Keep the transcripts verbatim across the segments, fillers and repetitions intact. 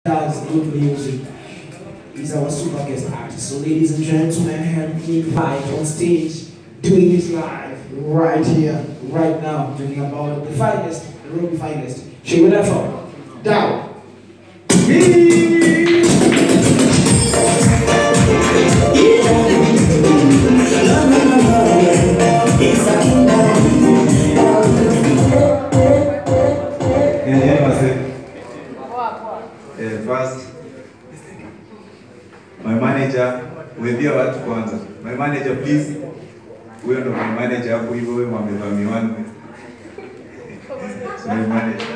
does good music. He's our super guest artist. So ladies and gentlemen, help me invite on stage, doing this live, right here, right now, talking about the finest, the Ruby finest. She will therefore, Dao.B. Uh, first, my manager, webia watu kwanza. My manager, please. Huyo ndo my manager hapo hivyo wewe mwamevaa miwani. So my manager.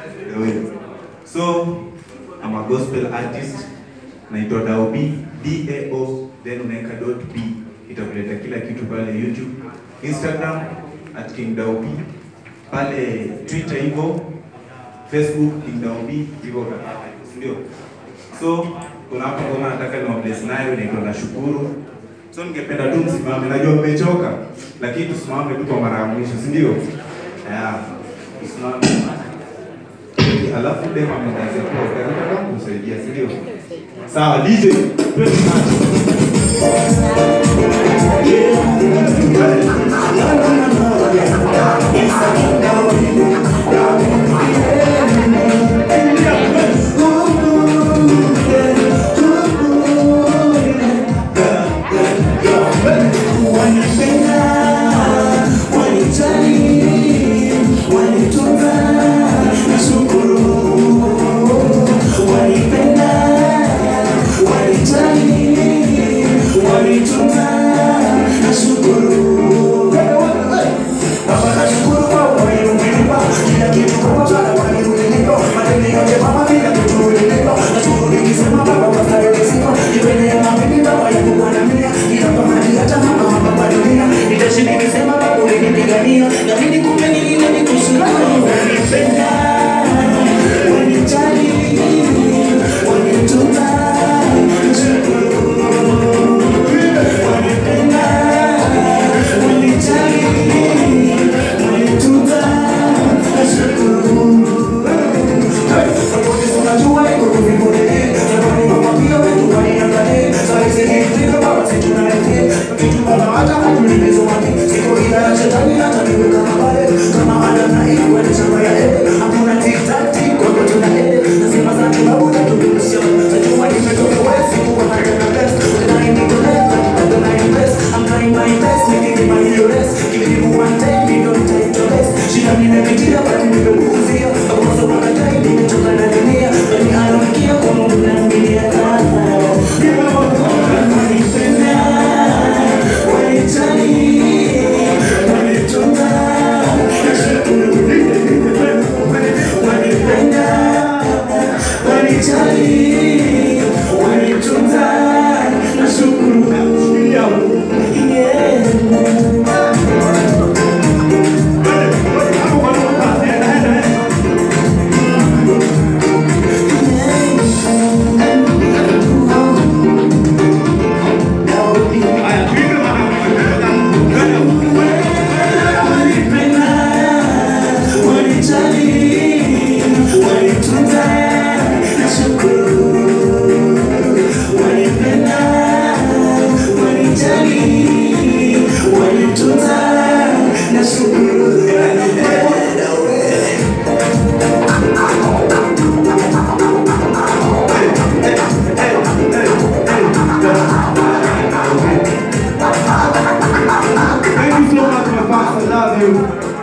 So, I'm a gospel artist. Naitwa Dao.B, D A O, then unaweka .b. Itakuleta kila kitu pale YouTube, Instagram at King Dao.B, pale Twitter hivyo, Facebook King Dao.B hivyo kama ndio. So kuna hapo kama nataka ni bless nayo inaitwa na shukuru. So ningependa tu msimame, najua mmechoka lakini tusimame tu kwa mara ya mwisho, si ndio? Yeah. Tusimame. Alafu dema ameanza kwa karibu kama kusaidia, si ndio? Sawa D J, twende I love you.